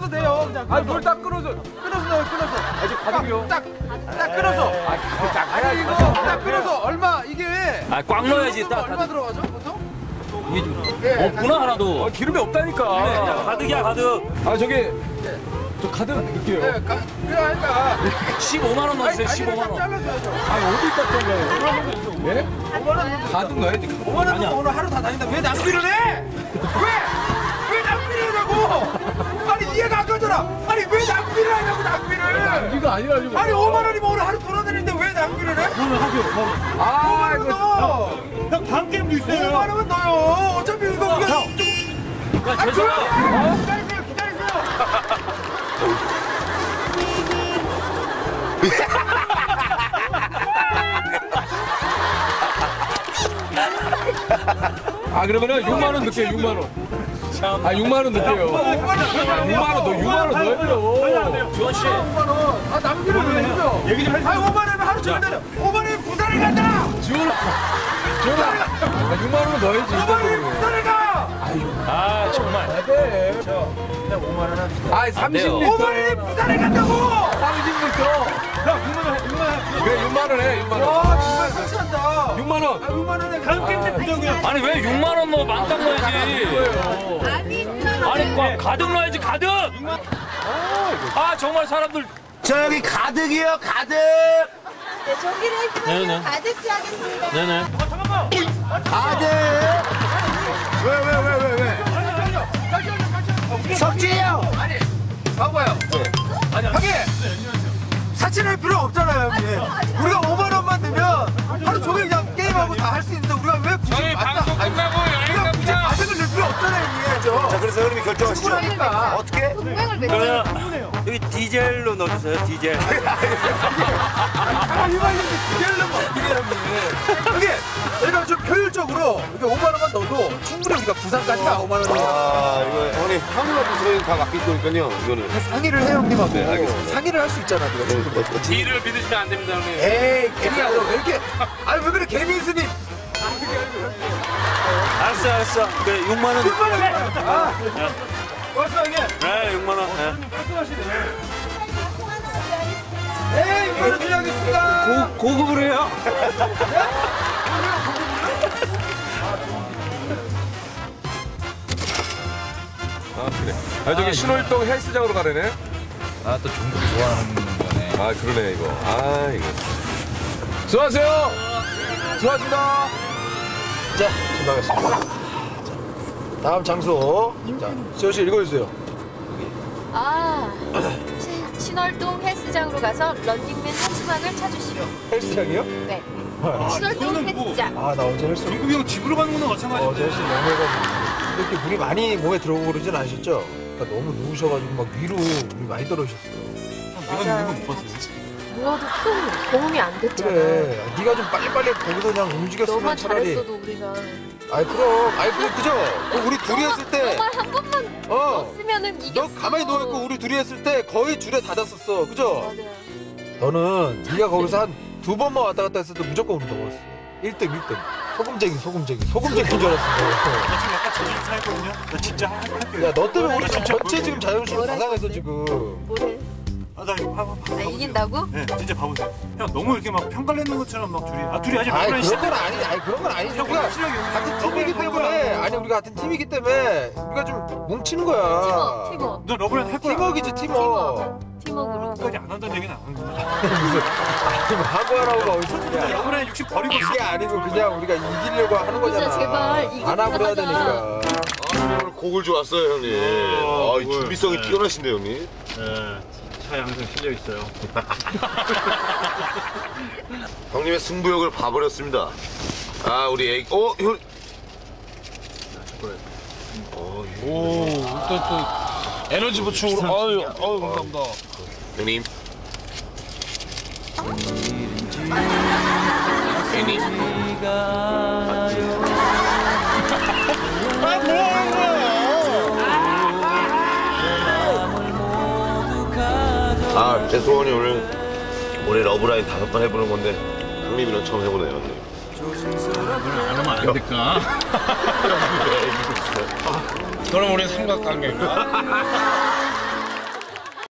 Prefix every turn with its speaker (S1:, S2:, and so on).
S1: 돼요. 그냥.
S2: 아니 뭘 딱 끊어서 넣어요. 끊어서. 아 이제 가득이요.
S1: 딱 끊어서. 아니 이거 딱 끊어서 얼마 이게?
S3: 아 꽉 넣어야지. 딱
S1: 얼마 들어가죠 보통?
S3: 이게 좀 없구나 하나도.
S2: 기름이 없다니까.
S3: 네, 가득이야 가득.
S2: 아 저기 저 가득 넣을게요.
S1: 네, 그러니까
S3: 15만 원 넣으세요. 15만 원.
S1: 잘라줘야죠.
S2: 아니 어디다 잘라요? 예?
S1: 5만 원
S2: 가득 넣어야지.
S1: 5만 원 주고 오늘 하루 다 다닌다. 왜 낭비를 해? 왜 낭비를 하냐고? 아니 이해가 안 가잖아. 아니 왜 낭비를 하냐고 낭비를.
S2: 이거 아니라 지금.
S1: 아니 5만 원이면 오늘 하루 돌아다니는데 왜 낭비를 해?
S4: 그러면 하세요.
S2: 아
S1: 5만 원 넣어.
S4: 형 다음 게임도 있어요.
S1: 5만 원은 넣어요. 어차피 이거 우리가 좀.
S3: 야 죄송해요.
S1: 기다리세요.
S2: 아 그러면은 6만 원 넣을게요. 6만 원. 아 6만 원 넣을게요. 6만 원 넣어요.
S3: 주원 씨.
S1: 5만 원. 아 낭비를 왜 했어?
S4: 얘기 좀 해주세요.
S1: 아 5만 원이면 하루 종일 다녀. 5만 원이면 부산에 간다.
S2: 지원아. 6만 원은 넣어야지.
S1: 5만 원이면 부산에 가.
S3: 아 정말.
S2: 네.
S1: 그냥 5만 원 합시다.
S2: 아
S3: 안 돼요.
S2: 30리터.
S1: 5만 원이면 부산에 간다고.
S2: 30리터.
S4: 형 6만 원, 6만 원.
S2: 그래 6만 원 해. 6만 원.
S1: 와 정말 같이 한다.
S2: 6만 원.
S1: 아 6만 원에
S4: 다음 게임 때 부정이야.
S3: 아니 왜 6만 원 넣어? 만땅 넣어야지. 아니 가득 넣어야지 가득. 아 정말 사람들.
S5: 저기 가득이요 가득.
S6: 네, 정리를
S3: 네네.
S6: 해주면 가득 하겠습니다.
S3: 네네.
S5: 가득. 왜? 석진이 형.
S1: 아니 봐봐요. 형님 사칭할 필요 없잖아요 형님. 우리가 5만 원만 넣으면 하루 종일 그냥 게임하고 다 할 수 있는데 우리가 왜 굳이
S7: 저희 방송 끝나고 여행
S1: 우리가 굳이
S7: 갑니다.
S1: 가격을 낼 필요 없잖아요 형님.
S5: 자 그래서 형님이 결정하시죠.
S1: 충분하니까.
S5: 어떻게?
S6: 동맹을 맺어.
S3: 그러면 여기 디젤로 넣어주세요. 디젤.
S1: 아 이말님 기대려면 어떻게 형님. 형님 저희가 좀 효율적으로 이게 5만 원만 넣어도 충분히 우리가 부산까지 가 5만 원이면.
S5: 아 이거 형님 형님한테 저희 다 맡길 거니까요. 이거는.
S1: 상의를 해 형님하고.
S5: 네, 알겠습니다.
S1: 상의를 할 수 있잖아 네가 충분히.
S7: 뒤를 믿으시면 안 됩니다, 형님.
S1: 에이 개미야 너 왜 이렇게 아니 왜 그래 개미스님.
S3: 알았어. 그래 6만 원.
S1: 6만 원 해. 아 고맙습니다 형님.
S3: 네 6만 원. 네.
S1: 에이 6만 원 드리겠습니다.
S3: 고급으로 해요.
S2: 아 그래. 아 저기 신월동 헬스장으로 가려네.
S7: 아, 또 종국 좋아하는 거네.
S2: 아 그러네 이거. 아 이거. 수고하세요. 수고하십니다.
S1: 자 신나겠습니다. 다음 장소. 자 지호 씨 읽어주세요.
S6: 아, 신월동 헬스장으로 가서 런닝맨 한수막을 찾으시오.
S1: 헬스장이요?
S6: 네. 신월동 헬스장.
S1: 아 나 어제 헬스.
S4: 종국이 형 집으로 가는 거나 마찬가지인데.
S1: 어제 헬스 너무 해가지고 이렇게 물이 많이 몸에 들어오고 그러진 않으셨죠? 그러니까 너무 누우셔가지고 막 위로 물이 많이 떨어지셨어요.
S4: 내가 누군 거못 봤어요.
S6: 누워도 큰 도움이 안 됐잖아.
S1: 그래. 네가 좀 빨리빨리 거기서 그냥 움직였으면
S6: 너만
S1: 차라리.
S6: 잘했어도 우리가.
S1: 아이 그럼. 아이 그죠? 우리 둘이 했을 때.
S6: 너만 한 번만 넣었으면은 이겼어.
S1: 너 가만히 누워있고 우리 둘이 했을 때 거의 줄에 닫았었어. 그죠?
S6: 맞아요.
S1: 너는 네가 거기서 한 2번만 왔다 갔다 했을 때 무조건 우리 넘었어. 1등. 소금쟁이인 줄 알았어.
S4: 나 지금 약간 자존심 상했거든요. 나 진짜 할게요.
S1: 야, 너 때문에 우리 전체 지금 자존심 다 상해서 지금.
S6: 뭐래?
S4: 나 이거 봐봐.
S6: 나 이긴다고?
S4: 네, 진짜 봐보세요. 형 너무 이렇게 막 평가내는 것처럼 막 둘이 아직
S1: 아니
S4: 막그런
S1: 그런 건 아니. 아니 그런 건 아니지. 우리가 같은 팀이기 때문에. 아니 우리가 같은 팀이기 때문에 우리가 좀 뭉치는 거야.
S6: 팀워.
S4: 너 러브랜드 할 거야.
S1: 팀워크이지 팀워크.
S6: 팀워크로.
S4: 끝까지 안 한다는 얘기는 안 하는 거야.
S1: 무슨 아니 하고 하라고가 어디서 그냥.
S4: 러브랜드 60 버리고
S1: 그게 아니고 그냥 우리가 이기려고 하는 거잖아.
S6: 진짜 제발 이기긴
S1: 안 하고 해야
S6: 하자.
S1: 되니까.
S5: 오늘 곡을 좋았어요 형님. 아 준비성이 뛰어나신데 형님.
S4: 네, 차에 항상 실려 있어요.
S5: 형님의 승부욕을 봐버렸습니다. 아 우리 애기. 형.
S7: 오, 또 에너지 보충으로. 아유, 감사합니다.
S5: 형님. 형님. 아, 제 소원이 올해 러브라인 5번 해보는 건데 형님이랑 처음 해보네요, 형님.
S7: 안 하면 안 될까? 그럼 우리 삼각관계인가?